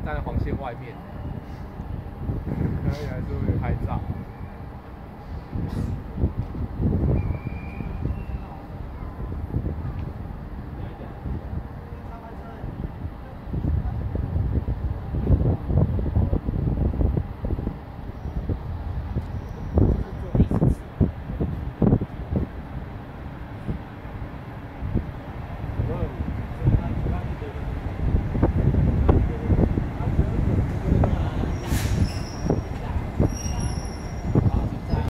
站在黄线外面，可以还是会拍照。